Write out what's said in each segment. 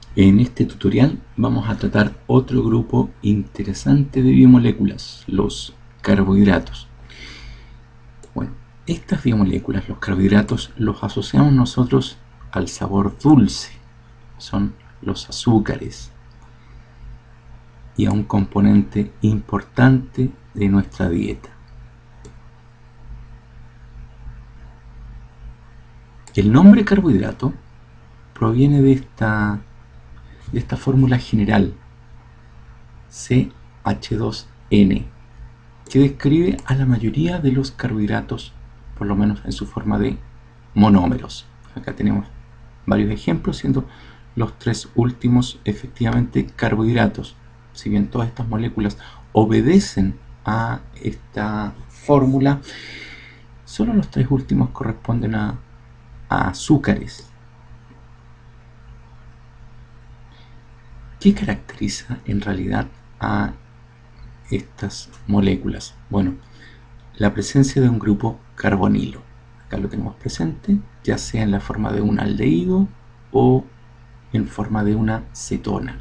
En este tutorial vamos a tratar otro grupo interesante de biomoléculas, los carbohidratos. Bueno, estas biomoléculas, los carbohidratos, los asociamos nosotros al sabor dulce, son los azúcares, y a un componente importante de nuestra dieta. El nombre carbohidrato proviene de esta fórmula general CH2N, que describe a la mayoría de los carbohidratos, por lo menos en su forma de monómeros. Acá tenemos varios ejemplos, siendo los tres últimos efectivamente carbohidratos. Si bien todas estas moléculas obedecen a esta fórmula, solo los tres últimos corresponden a azúcares. ¿Qué caracteriza en realidad a estas moléculas? Bueno, la presencia de un grupo carbonilo. Acá lo tenemos presente, ya sea en la forma de un aldehído o en forma de una cetona.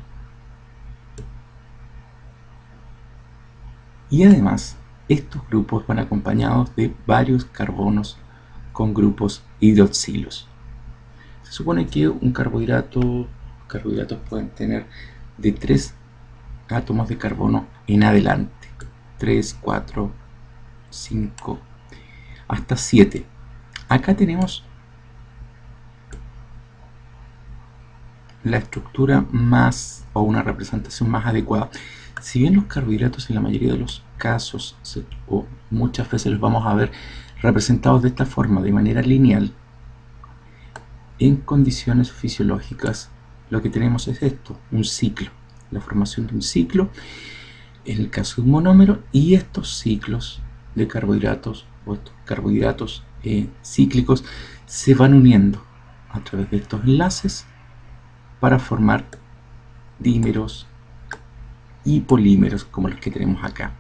Y además, estos grupos van acompañados de varios carbonos con grupos hidroxilos. Se supone que un carbohidratos pueden tener de 3 átomos de carbono en adelante. 3, 4, 5, hasta 7. Acá tenemos la estructura más, o una representación más adecuada. Si bien los carbohidratos en la mayoría de los casos, o muchas veces los vamos a ver representados de esta forma, de manera lineal, en condiciones fisiológicas lo que tenemos es esto, un ciclo, la formación de un ciclo en el caso de un monómero, y estos ciclos de carbohidratos o estos carbohidratos cíclicos se van uniendo a través de estos enlaces para formar dímeros y polímeros como los que tenemos acá.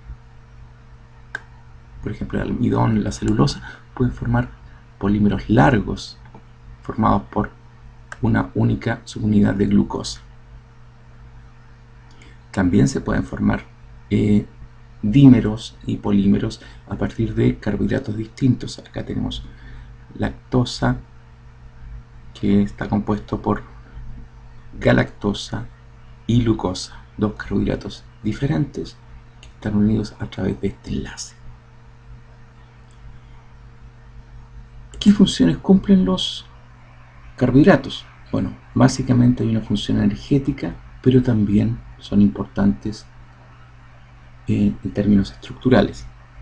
Por ejemplo, el almidón, la celulosa pueden formar polímeros largos formados por una única subunidad de glucosa. También se pueden formar dímeros y polímeros a partir de carbohidratos distintos. Acá tenemos lactosa, que está compuesto por galactosa y glucosa, dos carbohidratos diferentes que están unidos a través de este enlace. ¿Qué funciones cumplen los carbohidratos? Bueno, básicamente hay una función energética, pero también son importantes en términos estructurales.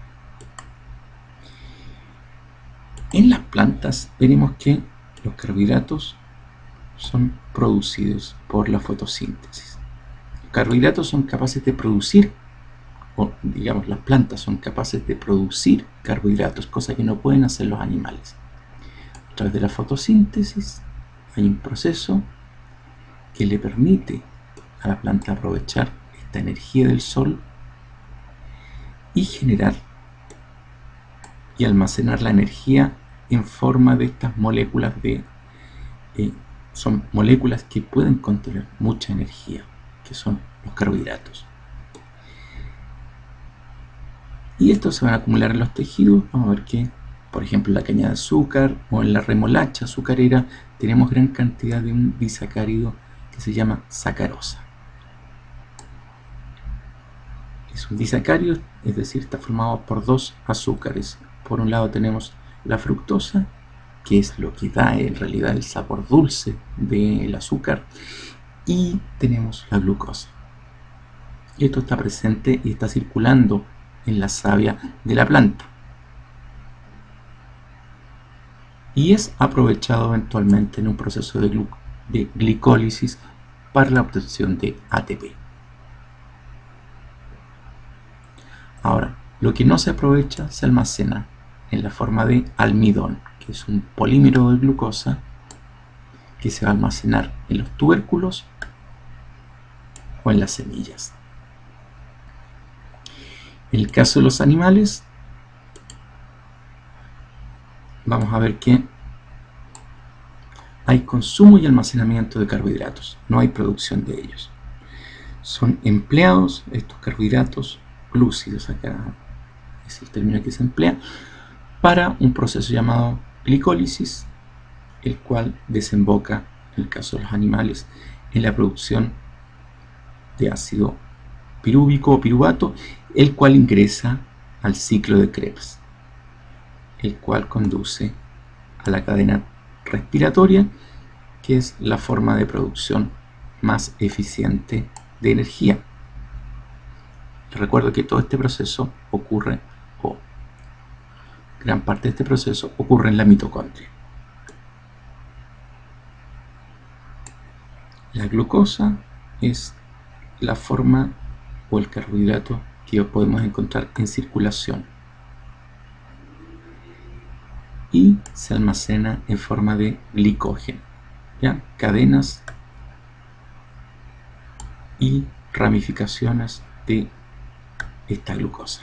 En las plantas veremos que los carbohidratos son producidos por la fotosíntesis. Los carbohidratos son capaces de producir, o digamos las plantas son capaces de producir carbohidratos, cosa que no pueden hacer los animales. A través de la fotosíntesis hay un proceso que le permite a la planta aprovechar esta energía del sol y generar y almacenar la energía en forma de estas moléculas son moléculas que pueden contener mucha energía, que son los carbohidratos. Y estos se van a acumular en los tejidos. Vamos a ver que, por ejemplo, en la caña de azúcar o en la remolacha azucarera tenemos gran cantidad de un disacárido que se llama sacarosa. Es un disacárido, es decir, está formado por dos azúcares. Por un lado tenemos la fructosa, que es lo que da en realidad el sabor dulce del azúcar, y tenemos la glucosa. Esto está presente y está circulando en la savia de la planta y es aprovechado eventualmente en un proceso de glicólisis para la obtención de ATP. Ahora, lo que no se aprovecha se almacena en la forma de almidón, que es un polímero de glucosa que se va a almacenar en los tubérculos o en las semillas. En el caso de los animales, vamos a ver que hay consumo y almacenamiento de carbohidratos, no hay producción de ellos. Son empleados estos carbohidratos glúcidos, acá es el término que se emplea, para un proceso llamado glicólisis, el cual desemboca, en el caso de los animales, en la producción de ácido pirúvico o piruvato, el cual ingresa al ciclo de Krebs, el cual conduce a la cadena respiratoria, que es la forma de producción más eficiente de energía. Recuerdo que todo este proceso ocurre, o gran parte de este proceso ocurre en la mitocondria. La glucosa es la forma o el carbohidrato que podemos encontrar en circulación y se almacena en forma de glicógeno, ¿ya? Cadenas y ramificaciones de esta glucosa.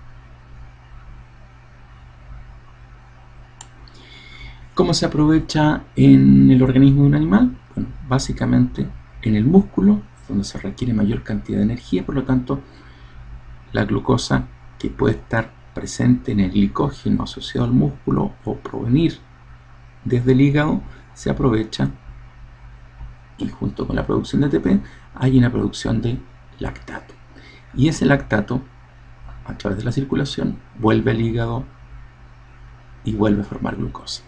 ¿Cómo se aprovecha en el organismo de un animal? Bueno, básicamente en el músculo, donde se requiere mayor cantidad de energía, por lo tanto la glucosa que puede estar presente en el glicógeno asociado al músculo o provenir desde el hígado se aprovecha, y junto con la producción de ATP hay una producción de lactato, y ese lactato a través de la circulación vuelve al hígado y vuelve a formar glucosa.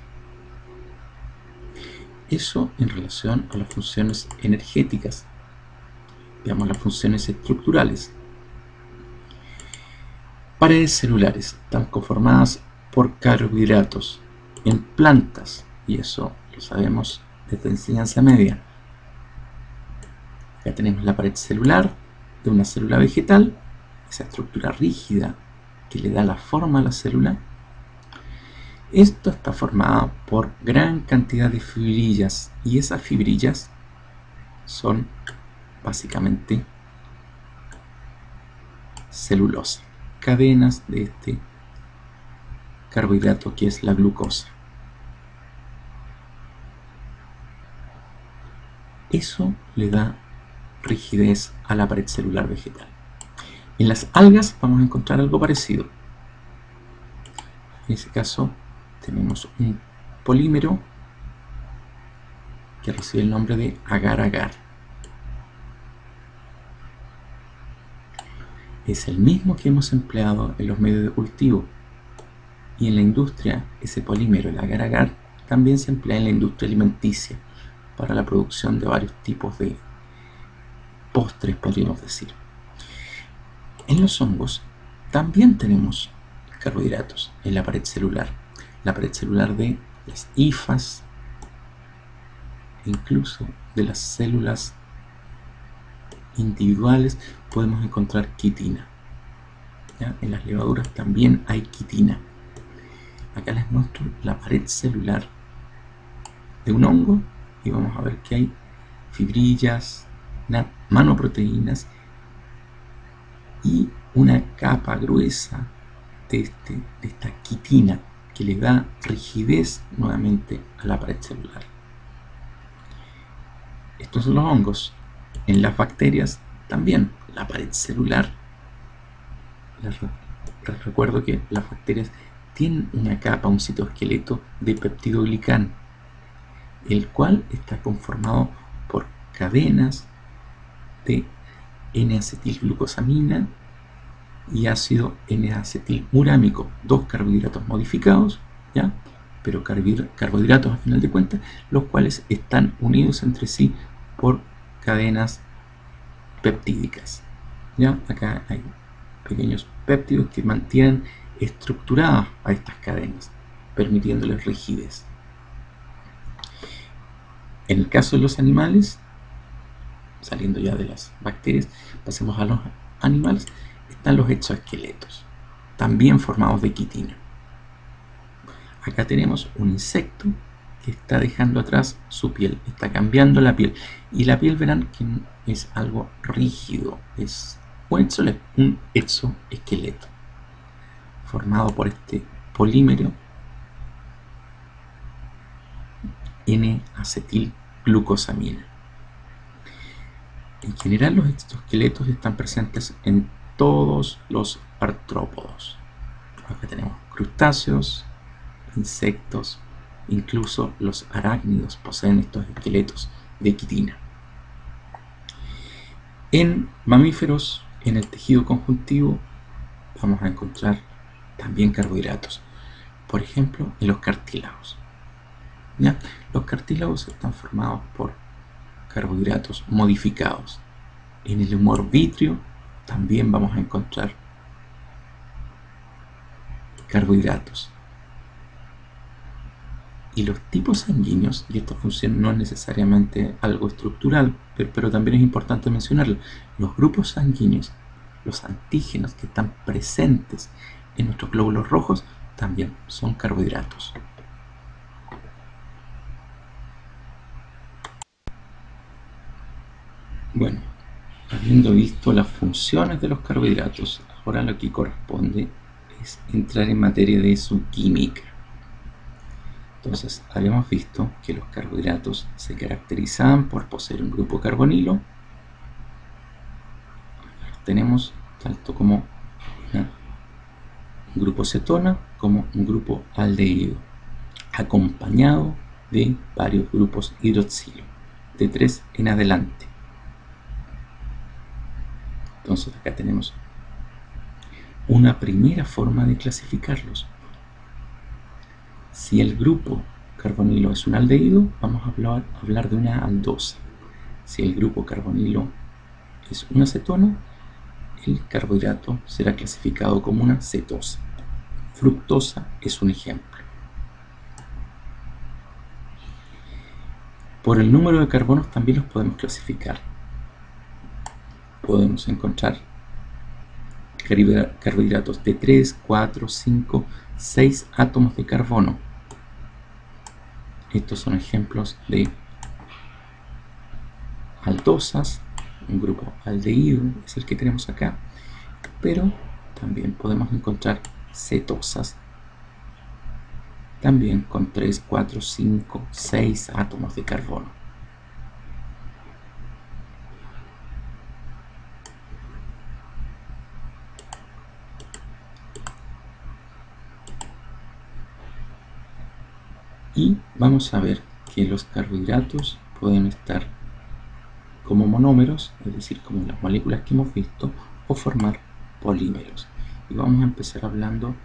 Eso en relación a las funciones energéticas. Veamos las funciones estructurales. Paredes celulares están conformadas por carbohidratos en plantas, y eso lo sabemos desde enseñanza media. Acá tenemos la pared celular de una célula vegetal, esa estructura rígida que le da la forma a la célula. Esto está formado por gran cantidad de fibrillas, y esas fibrillas son básicamente celulosa, cadenas de este carbohidrato que es la glucosa. Eso le da rigidez a la pared celular vegetal. En las algas vamos a encontrar algo parecido. En ese caso tenemos un polímero que recibe el nombre de agar-agar. Es el mismo que hemos empleado en los medios de cultivo, y en la industria ese polímero, el agar-agar, también se emplea en la industria alimenticia para la producción de varios tipos de postres, podríamos decir. En los hongos también tenemos carbohidratos en la pared celular de las hifas, incluso de las células individuales podemos encontrar quitina, ¿ya? En las levaduras también hay quitina. Acá les muestro la pared celular de un hongo y vamos a ver que hay fibrillas, manoproteínas y una capa gruesa de esta quitina que le da rigidez nuevamente a la pared celular. Estos son los hongos. En las bacterias también la pared celular. Les recuerdo que las bacterias tienen una capa, un citoesqueleto de peptidoglicán, el cual está conformado por cadenas de N-acetilglucosamina y ácido N-acetilmurámico, dos carbohidratos modificados, ¿ya? Pero carbohidratos a final de cuentas, los cuales están unidos entre sí por cadenas peptídicas, ¿ya? Acá hay pequeños péptidos que mantienen estructuradas a estas cadenas, permitiéndoles rigidez. En el caso de los animales, saliendo ya de las bacterias, pasemos a los animales, están los exoesqueletos, también formados de quitina. Acá tenemos un insecto que está dejando atrás su piel, está cambiando la piel, y la piel verán que es algo rígido, es un exoesqueleto formado por este polímero N-acetilglucosamina. En general, los exoesqueletos están presentes en todos los artrópodos. Acá tenemos crustáceos, insectos, incluso los arácnidos poseen estos esqueletos de quitina. En mamíferos, en el tejido conjuntivo, vamos a encontrar también carbohidratos. Por ejemplo, en los cartílagos. ¿Ya? Los cartílagos están formados por carbohidratos modificados. En el humor vítreo también vamos a encontrar carbohidratos. Y los tipos sanguíneos, y esta función no es necesariamente algo estructural, pero también es importante mencionarlo, los grupos sanguíneos, los antígenos que están presentes en nuestros glóbulos rojos, también son carbohidratos. Bueno, habiendo visto las funciones de los carbohidratos, ahora lo que corresponde es entrar en materia de su química. Entonces, habíamos visto que los carbohidratos se caracterizaban por poseer un grupo carbonilo. Tenemos tanto como un grupo cetona como un grupo aldehído, acompañado de varios grupos hidroxilo, de 3 en adelante. Entonces acá tenemos una primera forma de clasificarlos. Si el grupo carbonilo es un aldehído, vamos a hablar de una aldosa. Si el grupo carbonilo es una cetona, el carbohidrato será clasificado como una cetosa. Fructosa es un ejemplo. Por el número de carbonos también los podemos clasificar. Podemos encontrar carbohidratos de 3, 4, 5, 6 átomos de carbono. Estos son ejemplos de aldosas, un grupo aldehído es el que tenemos acá, pero también podemos encontrar cetosas, también con 3, 4, 5, 6 átomos de carbono. Y vamos a ver que los carbohidratos pueden estar como monómeros, es decir, como las moléculas que hemos visto, o formar polímeros. Y vamos a empezar hablando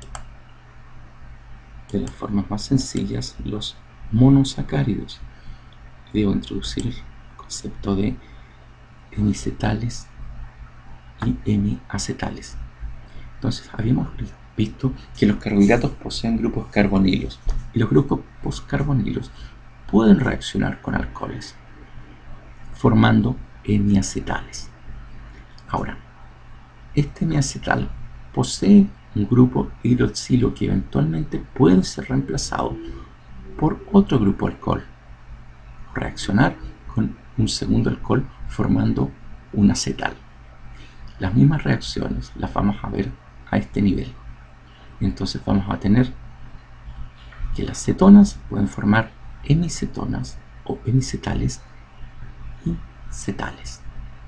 de las formas más sencillas, los monosacáridos. Debo introducir el concepto de hemicetales y hemiacetales. Entonces, habíamos visto que los carbohidratos poseen grupos carbonilos y los grupos carbonilos pueden reaccionar con alcoholes formando hemiacetales. Ahora, este hemiacetal posee un grupo hidroxilo que eventualmente puede ser reemplazado por otro grupo alcohol, reaccionar con un segundo alcohol formando un acetal. Las mismas reacciones las vamos a ver a este nivel. Entonces vamos a tener que las cetonas pueden formar hemicetonas o hemicetales y cetales.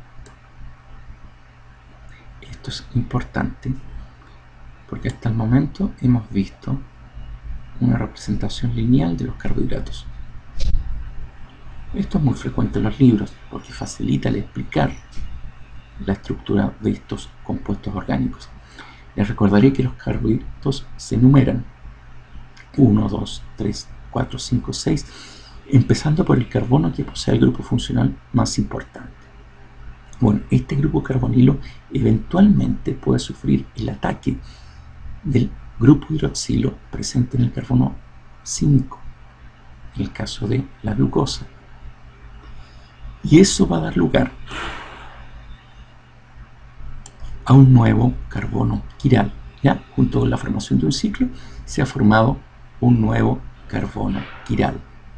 Esto es importante porque hasta el momento hemos visto una representación lineal de los carbohidratos. Esto es muy frecuente en los libros porque facilita el explicar la estructura de estos compuestos orgánicos. Les recordaré que los carbohidratos se enumeran 1, 2, 3, 4, 5, 6, empezando por el carbono que posee el grupo funcional más importante. Bueno, este grupo carbonilo eventualmente puede sufrir el ataque del grupo hidroxilo presente en el carbono 5, en el caso de la glucosa. Y eso va a dar lugar a un nuevo carbono quiral. ¿Ya? Junto con la formación de un ciclo se ha formado un nuevo carbono quiral.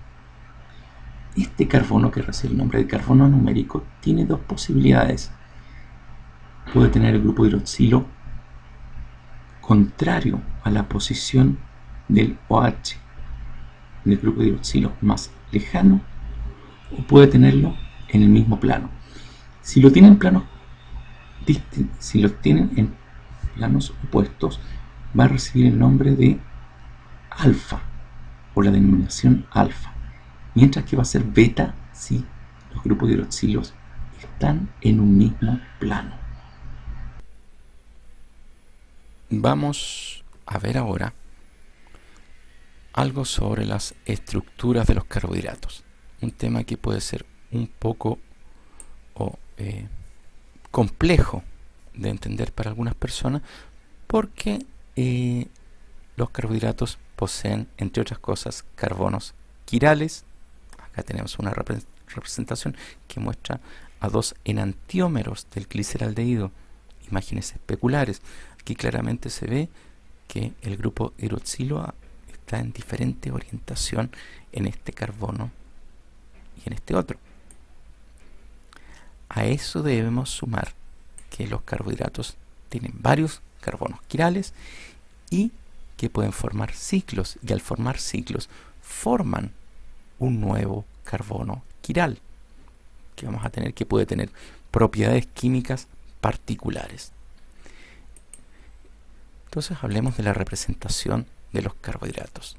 Este carbono, que recibe el nombre de carbono numérico, tiene dos posibilidades. Puede tener el grupo hidroxilo contrario a la posición del OH, del grupo hidroxilo más lejano o puede tenerlo en el mismo plano. Si lo tienen en planos opuestos, va a recibir el nombre de alfa o la denominación alfa, mientras que va a ser beta si los grupos de hidroxilos están en un mismo plano. Vamos a ver ahora algo sobre las estructuras de los carbohidratos, un tema que puede ser un poco complejo de entender para algunas personas, porque los carbohidratos poseen, entre otras cosas, carbonos quirales. Acá tenemos una representación que muestra a dos enantiómeros del gliceraldehído, imágenes especulares. Aquí claramente se ve que el grupo hidroxilo está en diferente orientación en este carbono y en este otro. A eso debemos sumar que los carbohidratos tienen varios carbonos quirales y que pueden formar ciclos, y al formar ciclos forman un nuevo carbono quiral que vamos a tener, que puede tener propiedades químicas particulares. Entonces hablemos de la representación de los carbohidratos.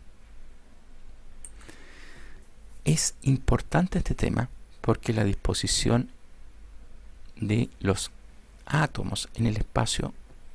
Es importante este tema porque la disposición de los átomos en el espacio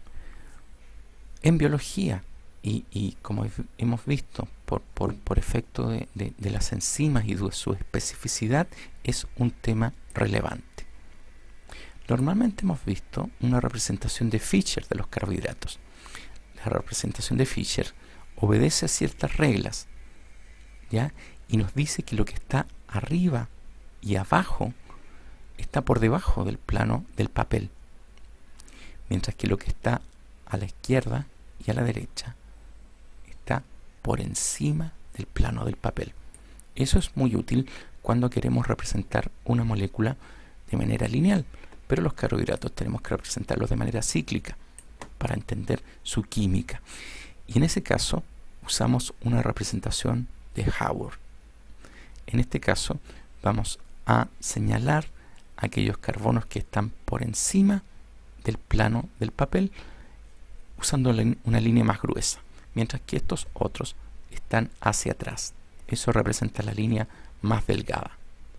en biología y como hemos visto por efecto de las enzimas y de su especificidad, es un tema relevante. Normalmente hemos visto una representación de Fischer de los carbohidratos. La representación de Fischer obedece a ciertas reglas, ¿ya? Y nos dice que lo que está arriba y abajo está por debajo del plano del papel, mientras que lo que está a la izquierda y a la derecha está por encima del plano del papel. Eso es muy útil cuando queremos representar una molécula de manera lineal, pero los carbohidratos tenemos que representarlos de manera cíclica para entender su química. Y en ese caso usamos una representación de Haworth. En este caso vamos a señalar aquellos carbonos que están por encima del plano del papel usando una línea más gruesa, mientras que estos otros están hacia atrás. Eso representa la línea más delgada.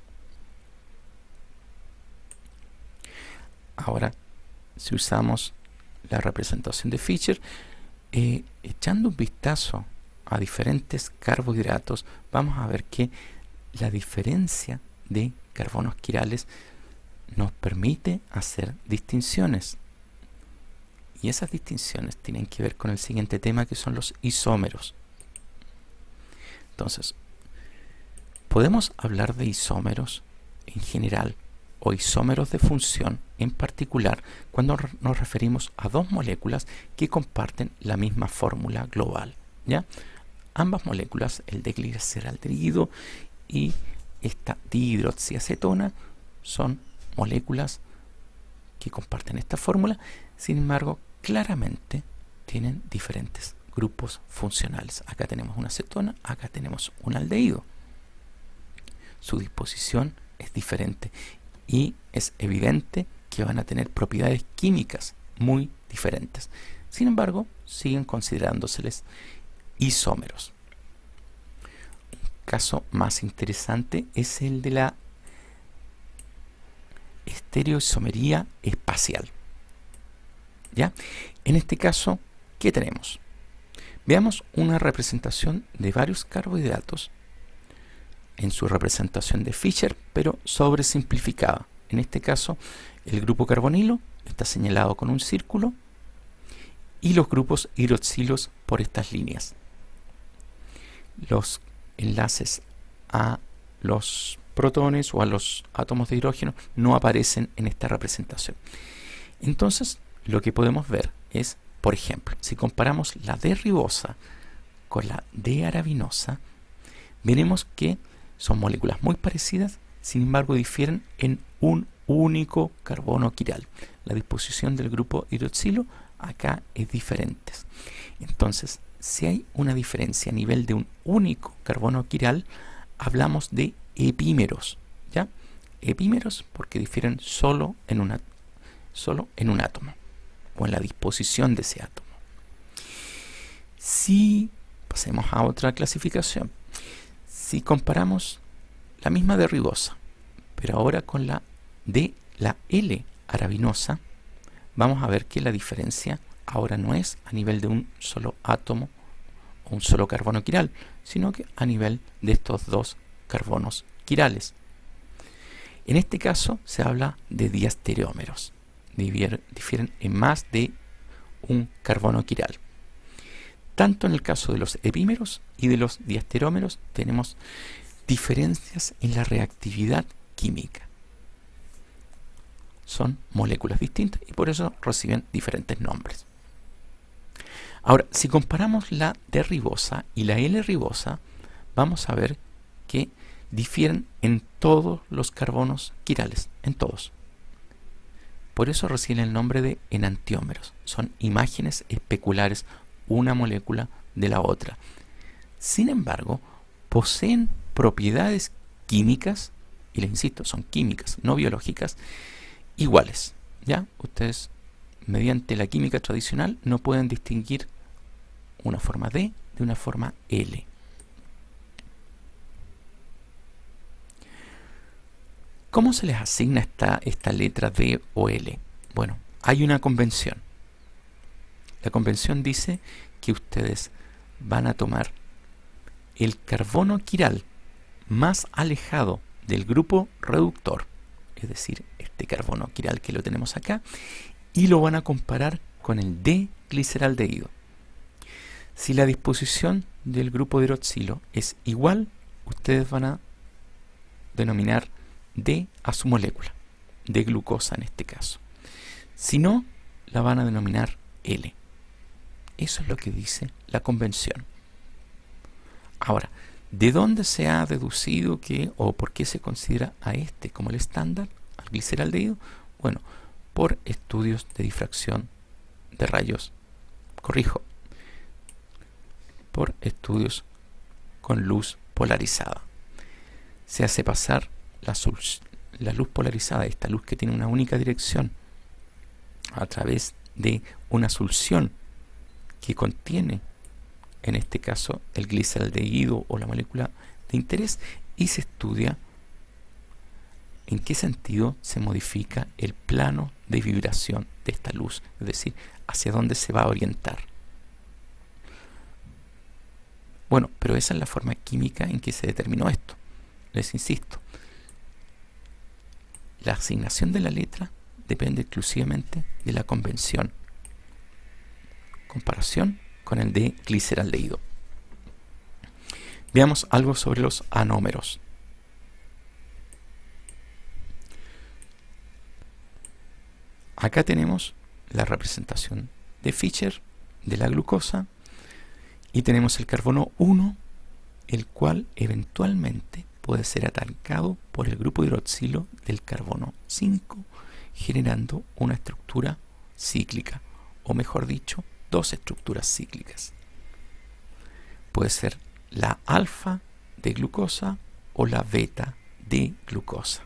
Ahora, si usamos la representación de Fischer, echando un vistazo a diferentes carbohidratos, vamos a ver que la diferencia de carbonos quirales nos permite hacer distinciones. Y esas distinciones tienen que ver con el siguiente tema, que son los isómeros. Entonces, podemos hablar de isómeros en general o isómeros de función en particular cuando nos referimos a dos moléculas que comparten la misma fórmula global, ¿ya? Ambas moléculas, el de gliceraldehído y esta dihidroxiacetona, son moléculas que comparten esta fórmula. Sin embargo, claramente tienen diferentes grupos funcionales. Acá tenemos una acetona, acá tenemos un aldehído. Su disposición es diferente y es evidente que van a tener propiedades químicas muy diferentes. Sin embargo, siguen considerándoseles isómeros. Un caso más interesante es el de la estereoisomería espacial, ¿ya? En este caso, ¿qué tenemos? Veamos una representación de varios carbohidratos en su representación de Fischer, pero sobresimplificada. En este caso, el grupo carbonilo está señalado con un círculo y los grupos hidroxilos por estas líneas. Los enlaces a los protones o a los átomos de hidrógeno no aparecen en esta representación. Entonces, lo que podemos ver es, por ejemplo, si comparamos la D-ribosa con la D-arabinosa, veremos que son moléculas muy parecidas, sin embargo difieren en un único carbono quiral. La disposición del grupo hidroxilo acá es diferente. Entonces, si hay una diferencia a nivel de un único carbono quiral, hablamos de epímeros, ¿ya? Epímeros porque difieren solo en un átomo o en la disposición de ese átomo. Si pasemos a otra clasificación, si comparamos la misma de ribosa, pero ahora con la de la L-arabinosa, vamos a ver que la diferencia ahora no es a nivel de un solo átomo o un solo carbono quiral, sino que a nivel de estos dos carbonos quirales. En este caso se habla de diastereómeros, difieren en más de un carbono quiral. Tanto en el caso de los epímeros y de los diastereómeros tenemos diferencias en la reactividad química. Son moléculas distintas y por eso reciben diferentes nombres. Ahora, si comparamos la D-ribosa y la L-ribosa, vamos a ver que difieren en todos los carbonos quirales, en todos. Por eso reciben el nombre de enantiómeros. Son imágenes especulares, una molécula de la otra. Sin embargo, poseen propiedades químicas, y les insisto, son químicas, no biológicas, iguales. ¿Ya? Ustedes, mediante la química tradicional, no pueden distinguir una forma D de una forma L. ¿Cómo se les asigna esta letra D o L? Bueno, hay una convención. La convención dice que ustedes van a tomar el carbono quiral más alejado del grupo reductor, es decir, este carbono quiral que lo tenemos acá, y lo van a comparar con el D-gliceraldehído. Si la disposición del grupo de hidroxilo es igual, ustedes van a denominar D a su molécula, de glucosa en este caso. Si no, la van a denominar L. Eso es lo que dice la convención. Ahora, ¿de dónde se ha deducido que o por qué se considera a este como el estándar, al gliceraldehído? Bueno, por estudios de difracción de rayos, por estudios con luz polarizada. Se hace pasar la luz polarizada, esta luz que tiene una única dirección, a través de una solución que contiene, en este caso, el gliceraldehído o la molécula de interés, y se estudia en qué sentido se modifica el plano de vibración de esta luz, es decir, hacia dónde se va a orientar. Bueno, pero esa es la forma química en que se determinó esto. Les insisto, la asignación de la letra depende exclusivamente de la convención. Comparación con el de gliceraldehído. Veamos algo sobre los anómeros. Acá tenemos la representación de Fischer de la glucosa y tenemos el carbono 1, el cual eventualmente puede ser atacado por el grupo hidroxilo del carbono 5, generando una estructura cíclica, o mejor dicho, dos estructuras cíclicas. Puede ser la alfa de glucosa o la beta de glucosa.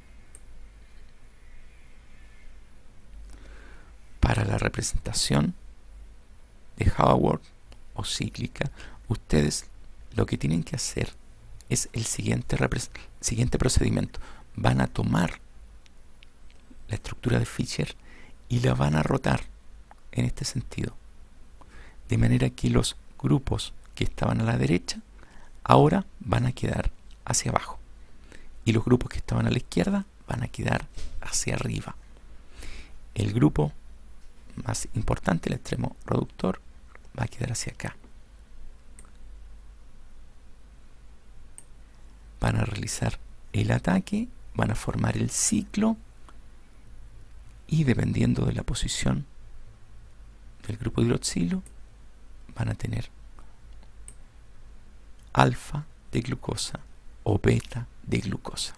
Para la representación de Haworth o cíclica, ustedes lo que tienen que hacer es el siguiente procedimiento. Van a tomar la estructura de Fischer y la van a rotar en este sentido, de manera que los grupos que estaban a la derecha ahora van a quedar hacia abajo y los grupos que estaban a la izquierda van a quedar hacia arriba. El grupo más importante, el extremo reductor, va a quedar hacia acá. Van a realizar el ataque, van a formar el ciclo y dependiendo de la posición del grupo hidroxilo van a tener alfa de glucosa o beta de glucosa.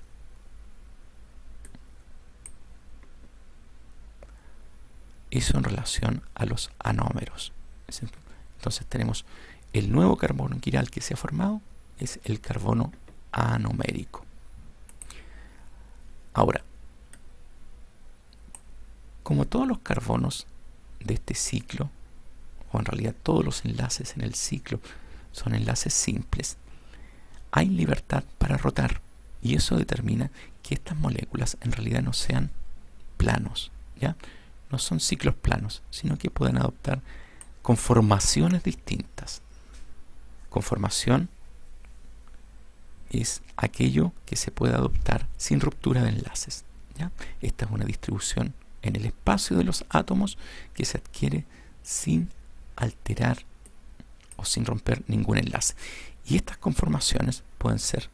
Eso en relación a los anómeros. Entonces tenemos el nuevo carbono quiral que se ha formado, es el carbono anumérico. Ahora, como todos los carbonos de este ciclo, o en realidad todos los enlaces en el ciclo son enlaces simples, hay libertad para rotar, y eso determina que estas moléculas en realidad no sean planos, ¿ya? No son ciclos planos, sino que pueden adoptar conformaciones distintas. Conformación es aquello que se puede adoptar sin ruptura de enlaces, ¿ya? Esta es una distribución en el espacio de los átomos que se adquiere sin alterar o sin romper ningún enlace. Y estas conformaciones pueden ser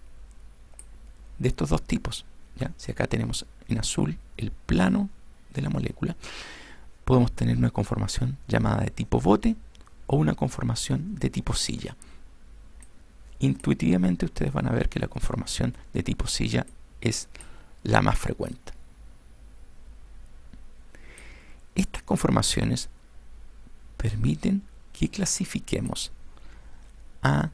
de estos dos tipos, ¿ya? Si acá tenemos en azul el plano de la molécula, podemos tener una conformación llamada de tipo bote o una conformación de tipo silla. Intuitivamente ustedes van a ver que la conformación de tipo silla es la más frecuente. Estas conformaciones permiten que clasifiquemos a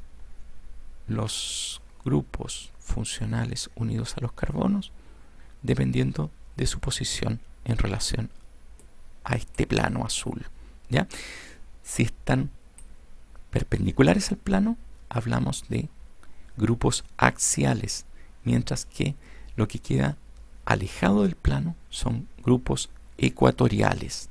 los grupos funcionales unidos a los carbonos dependiendo de su posición en relación a este plano azul, ¿ya? Si están perpendiculares al plano, hablamos de grupos axiales, mientras que lo que queda alejado del plano son grupos ecuatoriales.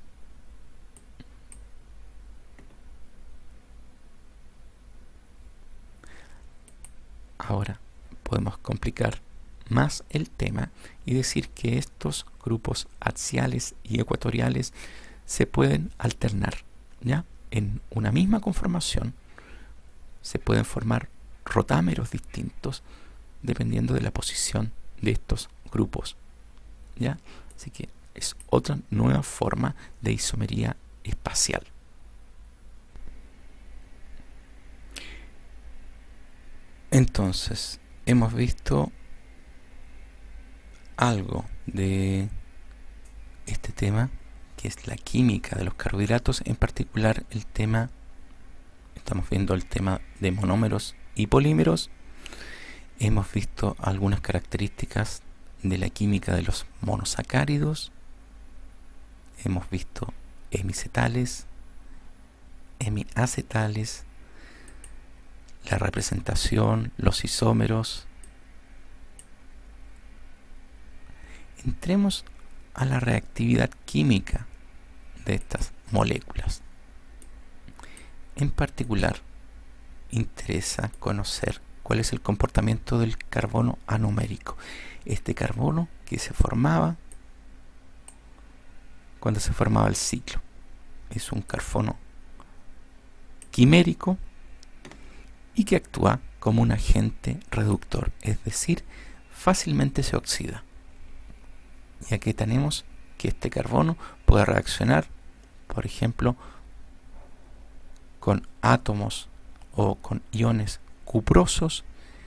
Ahora podemos complicar más el tema y decir que estos grupos axiales y ecuatoriales se pueden alternar, ¿ya? En una misma conformación se pueden formar rotámeros distintos dependiendo de la posición de estos grupos, ¿ya? Así que es otra nueva forma de isomería espacial. Entonces, hemos visto algo de este tema, que es la química de los carbohidratos, en particular el tema, estamos viendo el tema de monómeros y polímeros. Hemos visto algunas características de la química de los monosacáridos. Hemos visto hemicetales, hemiacetales, la representación, los isómeros. Entremos a la reactividad química de estas moléculas. En particular, interesa conocer cuál es el comportamiento del carbono anumérico. Este carbono que se formaba cuando se formaba el ciclo. Es un carbono quimérico y que actúa como un agente reductor, es decir, fácilmente se oxida. Y aquí tenemos que este carbono puede reaccionar, por ejemplo, con átomos o con iones cuprosos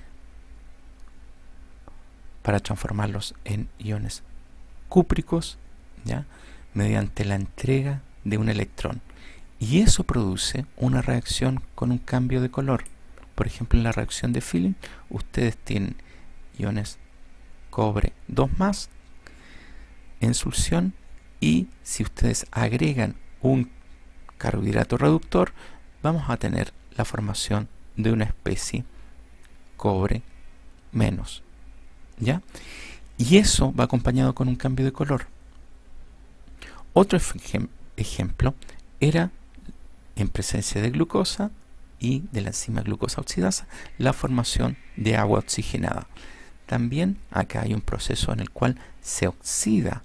para transformarlos en iones cúpricos, ¿ya? Mediante la entrega de un electrón. Y eso produce una reacción con un cambio de color. Por ejemplo, en la reacción de Filling, ustedes tienen iones cobre 2+, en solución, y si ustedes agregan un carbohidrato reductor, vamos a tener la formación de una especie cobre menos, ¿ya? Y eso va acompañado con un cambio de color. Otro ejemplo era, en presencia de glucosa y de la enzima glucosa oxidasa, la formación de agua oxigenada. También acá hay un proceso en el cual se oxida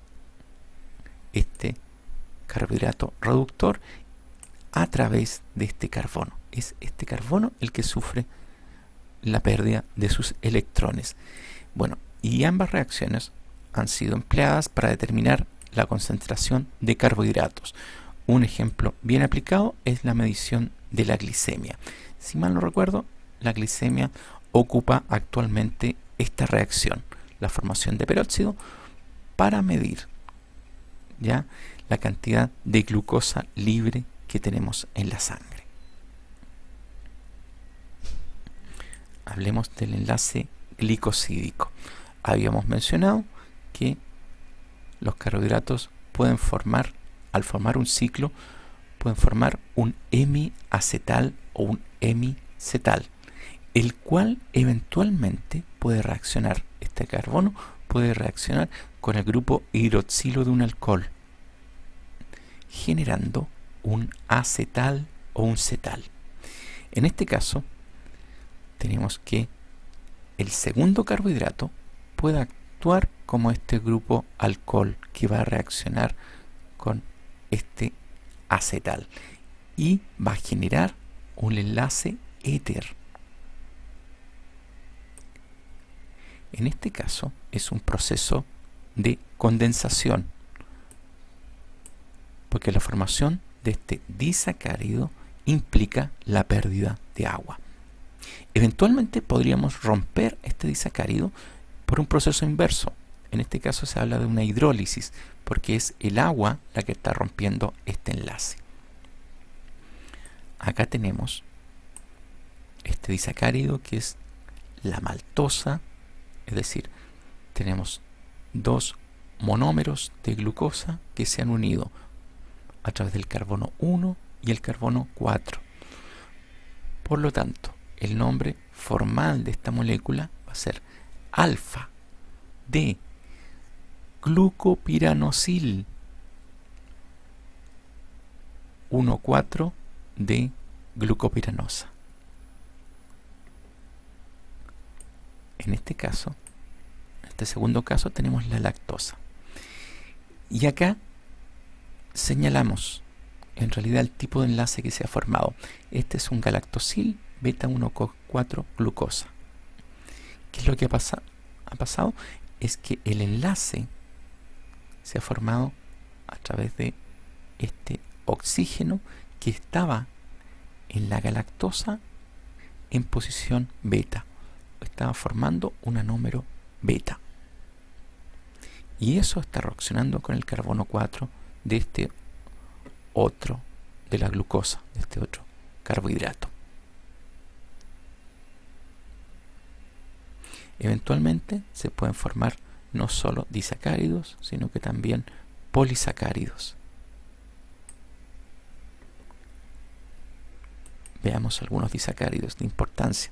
este carbohidrato reductor a través de este carbono. Es este carbono el que sufre la pérdida de sus electrones. Bueno, y ambas reacciones han sido empleadas para determinar la concentración de carbohidratos. Un ejemplo bien aplicado es la medición de la glicemia. Si mal no recuerdo, la glicemia ocupa actualmente esta reacción, la formación de peróxido, para medir ya la cantidad de glucosa libre que tenemos en la sangre. hablemos del enlace glicosídico. Habíamos mencionado que los carbohidratos pueden formar, al formar un ciclo, pueden formar un hemiacetal o un hemicetal, el cual eventualmente puede reaccionar, este carbono puede reaccionar con el grupo hidroxilo de un alcohol, generando un acetal o un cetal. En este caso, tenemos que el segundo carbohidrato puede actuar como este grupo alcohol que va a reaccionar con este acetal y va a generar un enlace éter. En este caso es un proceso de condensación, porque la formación de este disacárido implica la pérdida de agua. Eventualmente podríamos romper este disacárido por un proceso inverso. En este caso se habla de una hidrólisis, porque es el agua la que está rompiendo este enlace. Acá tenemos este disacárido que es la maltosa, es decir, tenemos dos monómeros de glucosa que se han unido a través del carbono 1 y el carbono 4. Por lo tanto, el nombre formal de esta molécula va a ser alfa de glucopiranosil 1,4 de glucopiranosa. En este caso, en este segundo caso, tenemos la lactosa. Y acá señalamos en realidad el tipo de enlace que se ha formado. Este es un galactosil beta 1,4 glucosa. ¿Qué es lo que ha pasado? Es que el enlace se ha formado a través de este oxígeno que estaba en la galactosa en posición beta. Estaba formando un anómero beta. Y eso está reaccionando con el carbono 4 de este otro, de la glucosa, de este otro carbohidrato. Eventualmente se pueden formar no solo disacáridos, sino que también polisacáridos. Veamos algunos disacáridos de importancia.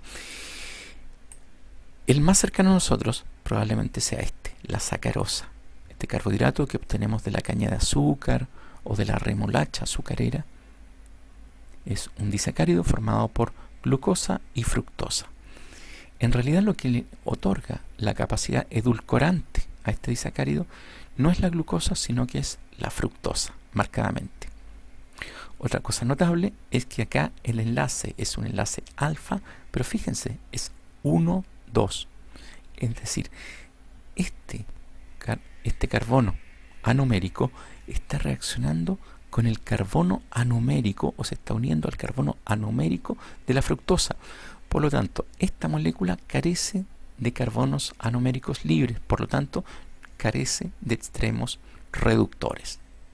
El más cercano a nosotros probablemente sea este, la sacarosa. Este carbohidrato que obtenemos de la caña de azúcar o de la remolacha azucarera es un disacárido formado por glucosa y fructosa. En realidad lo que le otorga la capacidad edulcorante a este disacárido no es la glucosa, sino que es la fructosa, marcadamente. Otra cosa notable es que acá el enlace es un enlace alfa, pero fíjense, es 1, 2. Es decir, este carbono anomérico está reaccionando con el carbono anomérico, o se está uniendo al carbono anomérico de la fructosa. Por lo tanto, esta molécula carece de carbonos anoméricos libres, por lo tanto, carece de extremos reductores.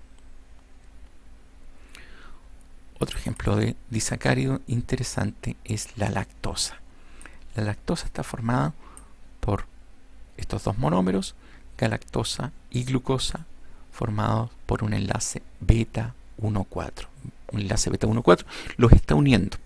Otro ejemplo de disacárido interesante es la lactosa. La lactosa está formada por estos dos monómeros, galactosa y glucosa, formados por un enlace beta 1,4. Un enlace beta 1,4 los está uniendo.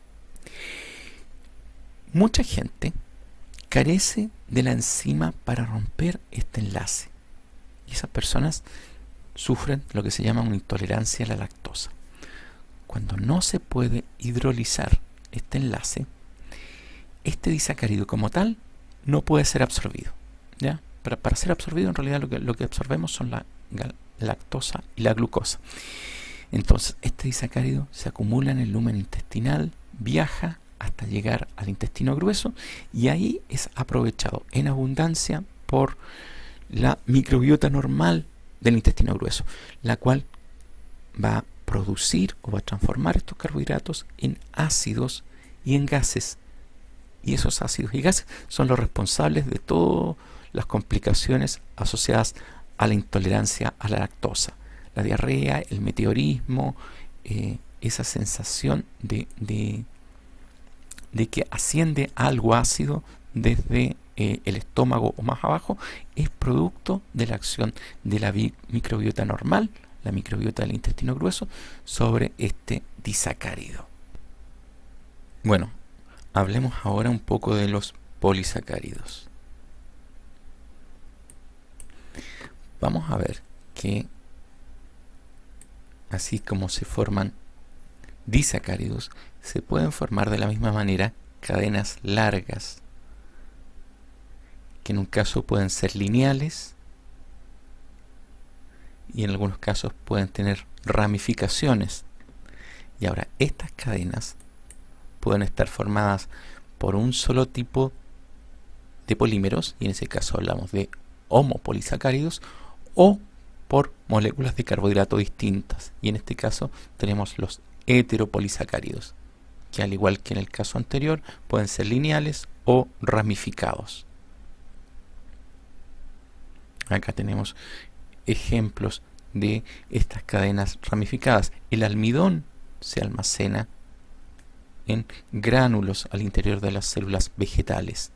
Mucha gente carece de la enzima para romper este enlace. Y esas personas sufren lo que se llama una intolerancia a la lactosa. Cuando no se puede hidrolizar este enlace, este disacárido como tal no puede ser absorbido, ¿ya? Para ser absorbido, en realidad lo que absorbemos son la lactosa y la glucosa. Entonces, este disacárido se acumula en el lumen intestinal, viaja hasta llegar al intestino grueso y ahí es aprovechado en abundancia por la microbiota normal del intestino grueso, la cual va a producir o va a transformar estos carbohidratos en ácidos y en gases. Y esos ácidos y gases son los responsables de todas las complicaciones asociadas a la intolerancia a la lactosa. La diarrea, el meteorismo, esa sensación de de que asciende a algo ácido desde el estómago o más abajo, es producto de la acción de la microbiota normal, la microbiota del intestino grueso, sobre este disacárido. Bueno, hablemos ahora un poco de los polisacáridos. Vamos a ver que así como se forman disacáridos, se pueden formar de la misma manera cadenas largas, que en un caso pueden ser lineales y en algunos casos pueden tener ramificaciones. Y ahora, estas cadenas pueden estar formadas por un solo tipo de polímeros, y en ese caso hablamos de homopolisacáridos, o por moléculas de carbohidrato distintas, y en este caso tenemos los heteropolisacáridos, que al igual que en el caso anterior pueden ser lineales o ramificados. Acá tenemos ejemplos de estas cadenas ramificadas. El almidón se almacena en gránulos al interior de las células vegetales,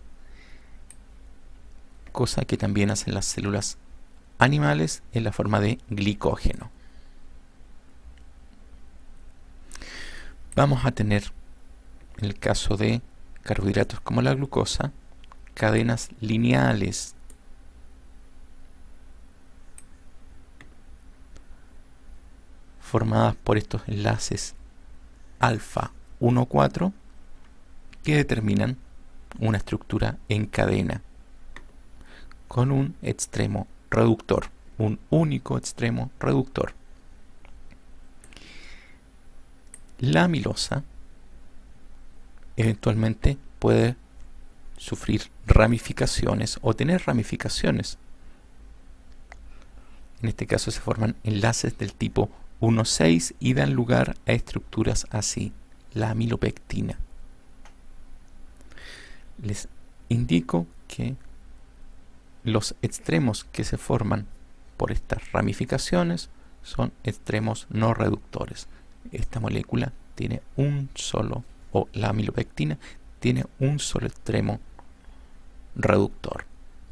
cosa que también hacen las células animales en la forma de glicógeno. Vamos a tener, en el caso de carbohidratos como la glucosa, cadenas lineales formadas por estos enlaces alfa 1,4 que determinan una estructura en cadena con un extremo reductor, un único extremo reductor. La amilosa eventualmente puede sufrir ramificaciones o tener ramificaciones. En este caso se forman enlaces del tipo 1,6 y dan lugar a estructuras así, la amilopectina. Les indico que los extremos que se forman por estas ramificaciones son extremos no reductores. Esta molécula tiene un solo, o la amilopectina tiene un solo extremo reductor.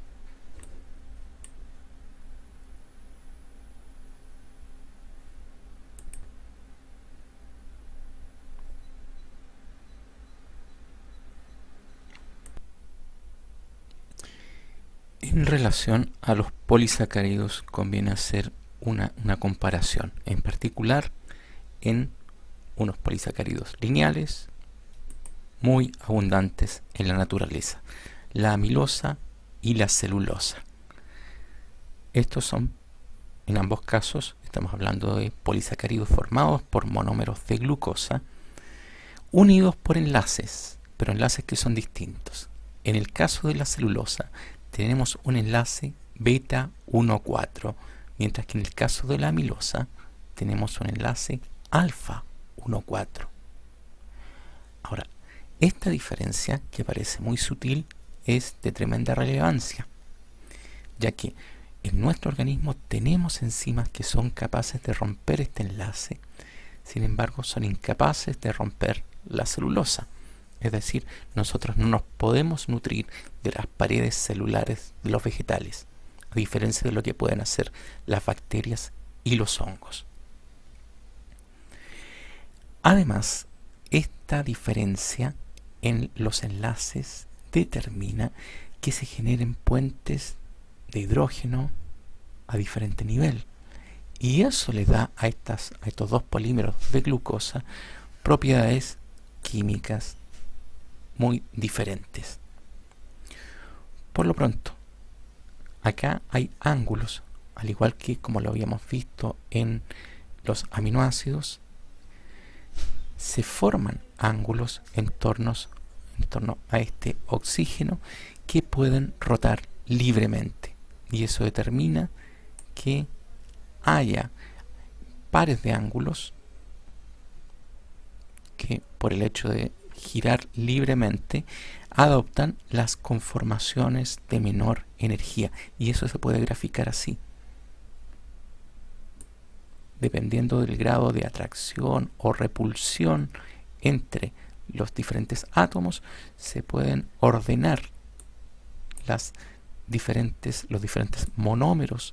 En relación a los polisacáridos conviene hacer una comparación, en particular en unos polisacáridos lineales muy abundantes en la naturaleza, la amilosa y la celulosa. Estos son, en ambos casos, estamos hablando de polisacáridos formados por monómeros de glucosa unidos por enlaces, pero enlaces que son distintos. En el caso de la celulosa tenemos un enlace beta 1,4, mientras que en el caso de la amilosa tenemos un enlace alfa 1,4. Ahora, esta diferencia, que parece muy sutil, es de tremenda relevancia, ya que en nuestro organismo tenemos enzimas que son capaces de romper este enlace, sin embargo son incapaces de romper la celulosa. Es decir, nosotros no nos podemos nutrir de las paredes celulares de los vegetales, a diferencia de lo que pueden hacer las bacterias y los hongos. Además, esta diferencia en los enlaces determina que se generen puentes de hidrógeno a diferente nivel, y eso le da a estos dos polímeros de glucosa propiedades químicas muy diferentes. Por lo pronto, acá hay ángulos, al igual que como lo habíamos visto en los aminoácidos, se forman ángulos en torno a este oxígeno que pueden rotar libremente, y eso determina que haya pares de ángulos que, por el hecho de girar libremente, adoptan las conformaciones de menor energía, y eso se puede graficar así. Dependiendo del grado de atracción o repulsión entre los diferentes átomos, se pueden ordenar los diferentes monómeros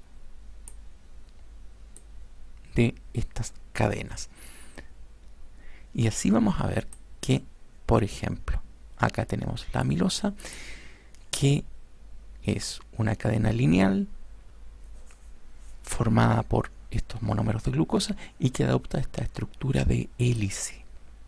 de estas cadenas. Y así vamos a ver que, por ejemplo, acá tenemos la amilosa, que es una cadena lineal formada por estos monómeros de glucosa y que adopta esta estructura de hélice.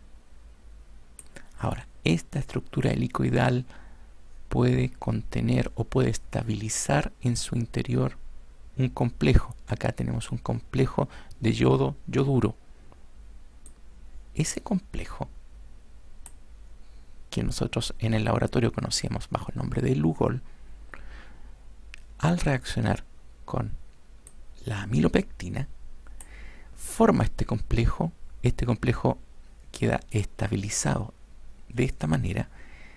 Ahora, esta estructura helicoidal puede contener o puede estabilizar en su interior un complejo. Acá tenemos un complejo de yoduro. Ese complejo, que nosotros en el laboratorio conocíamos bajo el nombre de Lugol, al reaccionar con la amilopectina, forma este complejo queda estabilizado de esta manera,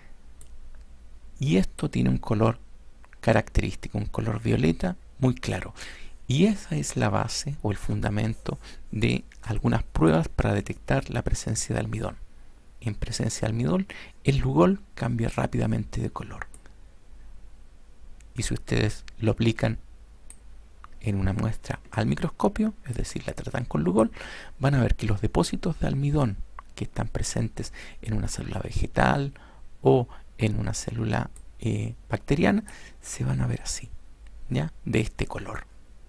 y esto tiene un color característico, un color violeta muy claro, y esa es la base o el fundamento de algunas pruebas para detectar la presencia de almidón. En presencia de almidón, el Lugol cambia rápidamente de color, y si ustedes lo aplican en una muestra al microscopio, es decir, la tratan con Lugol, van a ver que los depósitos de almidón que están presentes en una célula vegetal o en una célula bacteriana se van a ver así, ¿ya? De este color.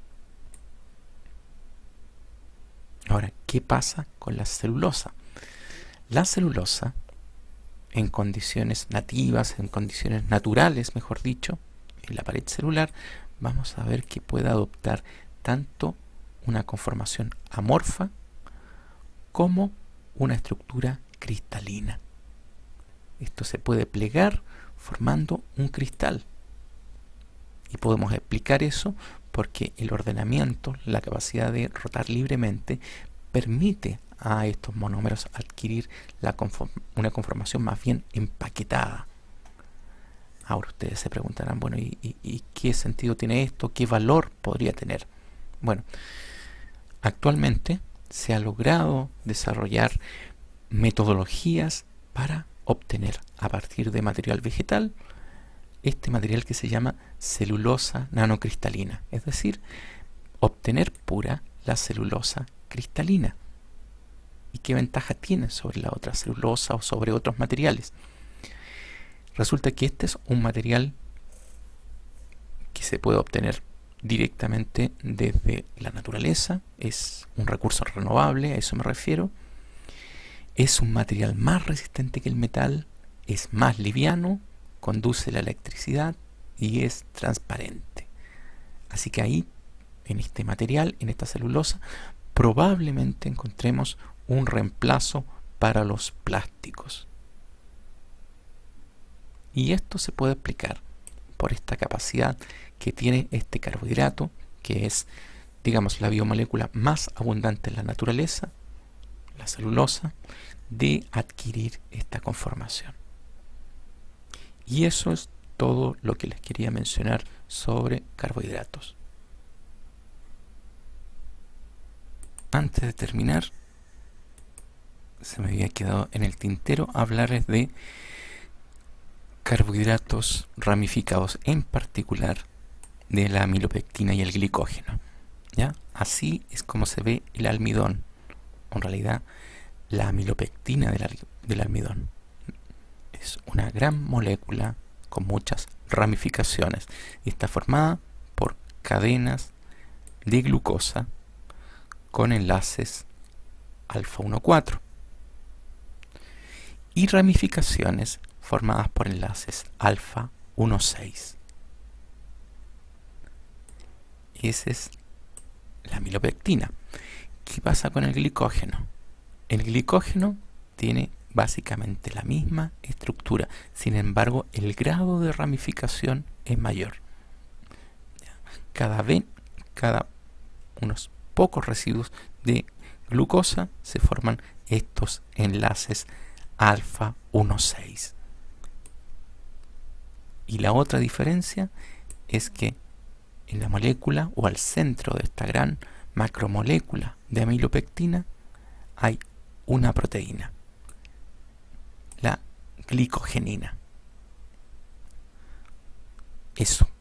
Ahora, ¿qué pasa con la celulosa? La celulosa, en condiciones nativas, en condiciones naturales, mejor dicho, en la pared celular, vamos a ver que puede adoptar tanto una conformación amorfa como una estructura cristalina. Esto se puede plegar formando un cristal. Y podemos explicar eso porque el ordenamiento, la capacidad de rotar libremente, permite a estos monómeros adquirir una conformación más bien empaquetada. Ahora ustedes se preguntarán, bueno, ¿y qué sentido tiene esto? ¿Qué valor podría tener? Bueno, actualmente se ha logrado desarrollar metodologías para obtener a partir de material vegetal este material que se llama celulosa nanocristalina, es decir, obtener pura la celulosa cristalina. ¿Y qué ventaja tiene sobre la otra celulosa o sobre otros materiales? Resulta que este es un material que se puede obtener directamente desde la naturaleza, es un recurso renovable, a eso me refiero. Es un material más resistente que el metal, es más liviano, conduce la electricidad y es transparente. Así que ahí, en este material, en esta celulosa, probablemente encontremos un reemplazo para los plásticos. Y esto se puede explicar por esta capacidad que tiene este carbohidrato, que es, digamos, la biomolécula más abundante en la naturaleza, la celulosa, de adquirir esta conformación. Y eso es todo lo que les quería mencionar sobre carbohidratos. Antes de terminar, se me había quedado en el tintero hablarles de carbohidratos ramificados, en particular de la amilopectina y el glicógeno, ¿ya? Así es como se ve el almidón, en realidad la amilopectina del almidón. Es una gran molécula con muchas ramificaciones y está formada por cadenas de glucosa con enlaces alfa 1,4 y ramificaciones formadas por enlaces alfa 1,6. Esa es la amilopectina. ¿Qué pasa con el glicógeno? El glicógeno tiene básicamente la misma estructura, sin embargo el grado de ramificación es mayor. Cada unos pocos residuos de glucosa se forman estos enlaces alfa 1,6. Y la otra diferencia es que en la molécula o al centro de esta gran macromolécula de amilopectina hay una proteína. glicogenina. Eso.